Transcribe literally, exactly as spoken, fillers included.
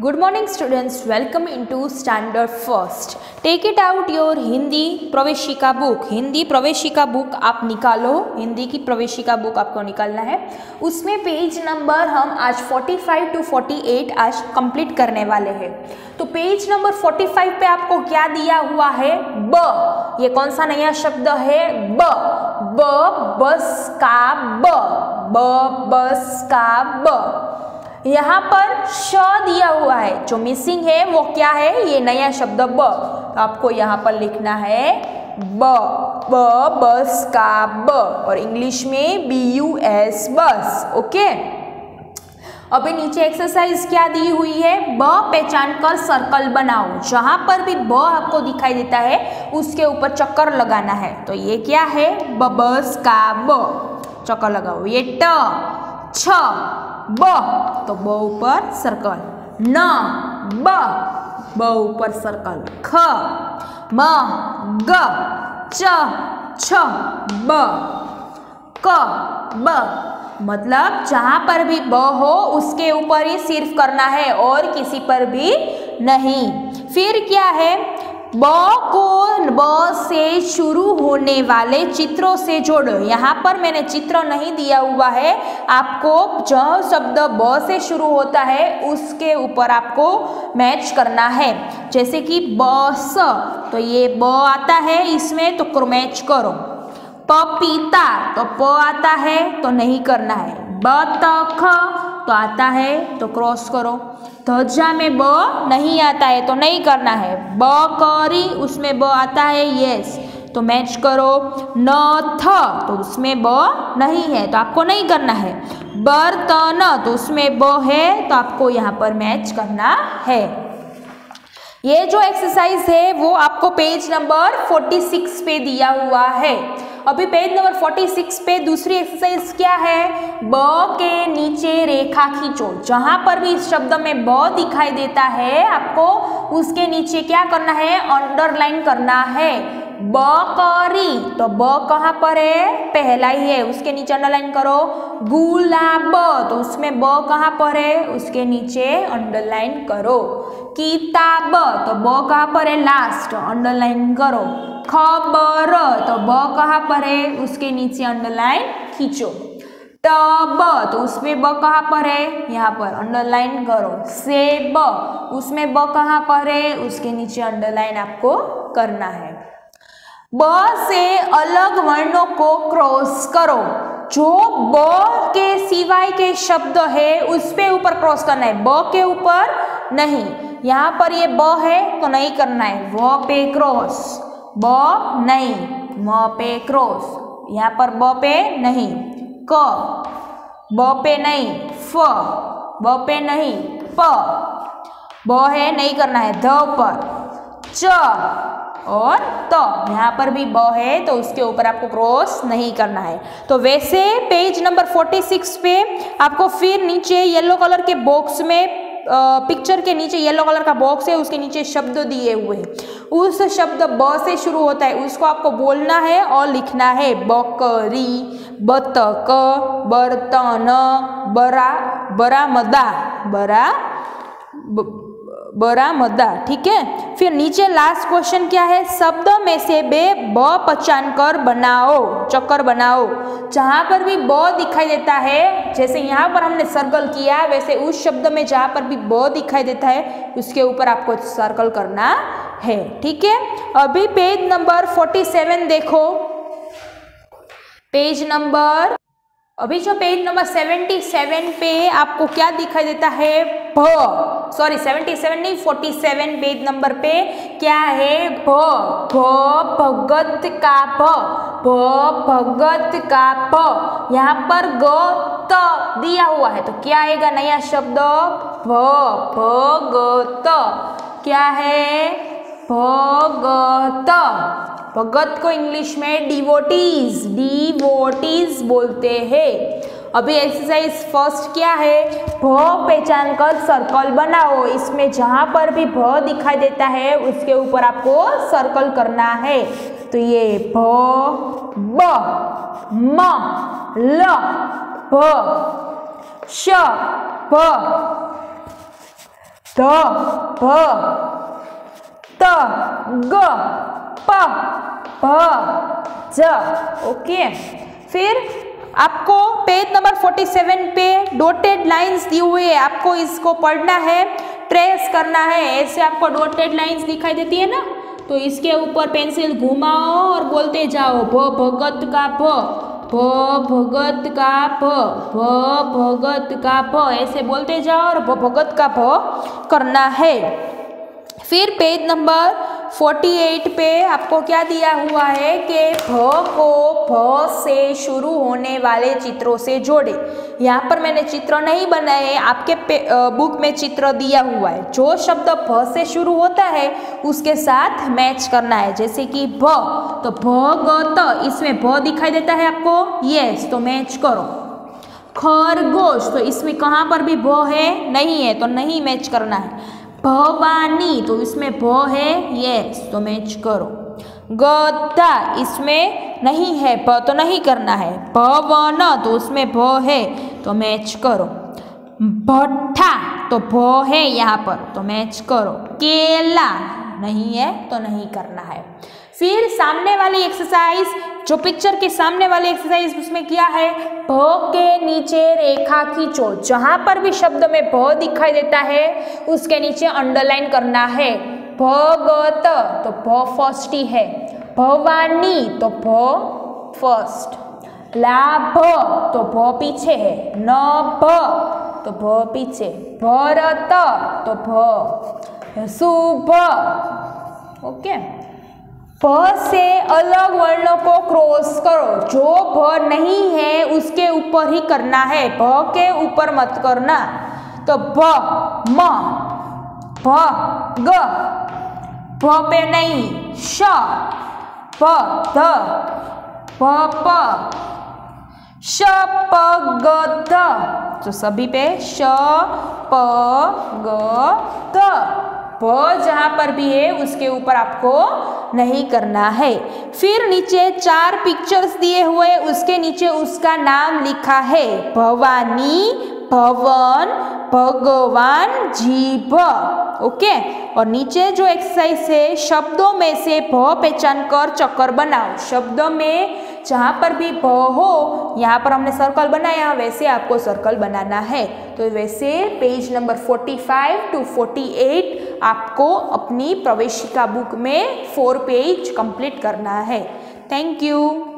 Good morning students, welcome into standard first. Take it out your Hindi प्रवेशिका book. Hindi प्रवेशिका book आप निकालो. हिंदी की प्रवेशिका बुक आपको निकालना है. उसमें पेज नंबर हम आज पैंतालीस टू अड़तालीस आज कंप्लीट करने वाले हैं. तो पेज नंबर पैंतालीस पे आपको क्या दिया हुआ है? ब. ये कौन सा नया शब्द है? ब. ब बस का ब. ब बस का ब. यहाँ पर श दिया हुआ है, जो मिसिंग है वो क्या है? ये नया शब्द ब. तो आपको यहाँ पर लिखना है ब. ब बस का ब और इंग्लिश में B U S bus. Okay. अभी नीचे एक्सरसाइज क्या दी हुई है? ब पहचान कर सर्कल बनाओ. जहां पर भी ब आपको दिखाई देता है उसके ऊपर चक्कर लगाना है. तो ये क्या है? ब बस का ब. चक्कर लगाओ. ये ट छ ब, तो ब ऊपर सर्कल. न ब, ब ऊपर सर्कल. ख म ग च छ ब. क ब, मतलब जहां पर भी ब हो उसके ऊपर ही सिर्फ करना है और किसी पर भी नहीं. फिर क्या है? ब को ब से शुरू होने वाले चित्रों से जोड़ो. यहाँ पर मैंने चित्र नहीं दिया हुआ है. आपको जो शब्द ब से शुरू होता है उसके ऊपर आपको मैच करना है. जैसे कि बस, तो ये ब आता है इसमें, तो मैच करो. पपीता, तो प आता है तो नहीं करना है. बतख, तो आता है तो क्रॉस करो. ध्वजा में ब नहीं आता है तो नहीं करना है. बकरी, उसमें ब आता है, यस, तो मैच करो. नथ, तो उसमें ब नहीं है तो आपको नहीं करना है. बर्तन, तो उसमें ब है तो आपको यहाँ पर मैच करना है. ये जो एक्सरसाइज है वो आपको पेज नंबर छियालीस पे दिया हुआ है. अभी पेज नंबर छियालीस पे दूसरी एक्सरसाइज क्या है? ब के नीचे रेखा खींचो. जहां पर भी इस शब्द में ब दिखाई देता है आपको उसके नीचे क्या करना है? अंडरलाइन करना है. बकरी, तो ब कहाँ पर है? पहला ही है, उसके नीचे अंडरलाइन करो. गुलाब, तो उसमें ब कहाँ पर है? उसके नीचे अंडरलाइन करो. किताब, तो ब कहाँ पर है? लास्ट, अंडरलाइन करो. खबर, तो ब कहाँ पर है? उसके नीचे अंडरलाइन खींचो. टब, तो उसमें ब कहाँ पर है? यहाँ पर अंडरलाइन करो. सेब, उसमें ब कहाँ पर है? उसके नीचे अंडरलाइन आपको करना है. ब से अलग वर्णों को क्रॉस करो. जो ब के सिवाय के शब्द है उस पे ऊपर क्रॉस करना है, ब के ऊपर नहीं. यहाँ पर ये ब है तो नहीं करना है. व पे क्रॉस, ब नहीं, म पे क्रॉस. यहाँ पर ब पे नहीं. क, ब पे नहीं. फ, ब पे नहीं. प, ब है नहीं करना है, ध पर. च और त, यहाँ पर भी ब है तो उसके ऊपर आपको क्रॉस नहीं करना है. तो वैसे पेज नंबर छियालीस पे आपको फिर नीचे येलो कलर के बॉक्स में पिक्चर के नीचे येलो कलर का बॉक्स है, उसके नीचे शब्द दिए हुए हैं. उस शब्द ब से शुरू होता है उसको आपको बोलना है और लिखना है. बकरी, बतख, बर्तन, बरा बरामदा, बरा बरामदा. ठीक है. फिर नीचे लास्ट क्वेश्चन क्या है? शब्द में से बे ब पहचान कर बनाओ, चक्कर बनाओ. जहां पर भी ब दिखाई देता है, जैसे यहाँ पर हमने सर्कल किया, वैसे उस शब्द में जहां पर भी ब दिखाई देता है उसके ऊपर आपको सर्कल करना है. ठीक है. अभी पेज नंबर सैंतालीस देखो. पेज नंबर अभी जो पेज नंबर सतहत्तर पे आपको क्या दिखाई देता है? भ. सॉरी सतहत्तर नहीं, सैंतालीस पेज नंबर पे क्या है? भ. भ भगत का भ. भ भगत का भ. यहाँ पर ग त दिया हुआ है तो क्या आएगा? नया शब्द भ. भगत, क्या है? भगत. भगत को इंग्लिश में डिवोटीज, डिवोटीज बोलते हैं. अभी एक्सरसाइज फर्स्ट क्या है? भ पहचान कर सर्कल बनाओ. इसमें जहां पर भी भ दिखाई देता है उसके ऊपर आपको सर्कल करना है. तो ये भ, ब, म, ल, भ, श, भ, ध भ त ग प भ ज। ओके, फिर आपको पेज नंबर सैंतालीस पे डॉटेड लाइंस दी हुई है, आपको इसको पढ़ना है, ट्रेस करना है। ऐसे आपको डॉटेड लाइंस दिखाई देती है ना, तो इसके ऊपर पेंसिल घुमाओ और बोलते जाओ भ भगत का भ, भ भगत का भ, भ भगत का भ, ऐसे बोलते जाओ और भ भगत का भ करना है। फिर पेज नंबर अड़तालीस पे आपको क्या दिया हुआ है कि भ को भ से शुरू होने वाले चित्रों से जोड़े। यहाँ पर मैंने चित्र नहीं बनाए, आपके बुक में चित्र दिया हुआ है। जो शब्द भ से शुरू होता है उसके साथ मैच करना है। जैसे कि भ, तो भगत, इसमें भ दिखाई देता है आपको, यस, तो मैच करो। खरगोश, तो इसमें कहाँ पर भी भ है, नहीं है, तो नहीं मैच करना है। भवानी, तो इसमें भ है, यस, तो मैच करो। गधा, इसमें नहीं है भ, तो नहीं करना है। भवन, तो उसमें भ है, तो मैच करो। भट्ठा, तो भ है यहाँ पर, तो मैच करो। केला नहीं है, तो नहीं करना है। फिर सामने वाली एक्सरसाइज, जो पिक्चर के सामने वाली एक्सरसाइज उसमें क्या है, भ के नीचे रेखा खींचो। जहां पर भी शब्द में भ दिखाई देता है उसके नीचे अंडरलाइन करना है। भगत, तो भ फर्स्ट ही है। भवानी, तो भ फर्स्ट। लाभ, तो भ पीछे है। नभ, तो भ पीछे। भरत, तो भ। शुभ, ओके। भ से अलग वर्णों को क्रॉस करो। जो भ नहीं है उसके ऊपर ही करना है, भ के ऊपर मत करना। तो भ, म, भ, ग, भ पे नहीं, श, प, ध, प, प, श, प, ग, ध, तो सभी पे श, प, ग, ध। भ जहाँ पर भी है उसके ऊपर आपको नहीं करना है। फिर नीचे चार पिक्चर्स दिए हुए, उसके नीचे उसका नाम लिखा है। भवानी, भवन, भगवान, जीभ। ओके, और नीचे जो एक्सरसाइज है, शब्दों में से भ पहचान कर चक्कर बनाओ। शब्दों में जहाँ पर भी भ हो, यहाँ पर हमने सर्कल बनाया, वैसे आपको सर्कल बनाना है। तो वैसे पेज नंबर पैंतालीस टू अड़तालीस आपको अपनी प्रवेशिका बुक में फोर पेज कंप्लीट करना है। Thank you.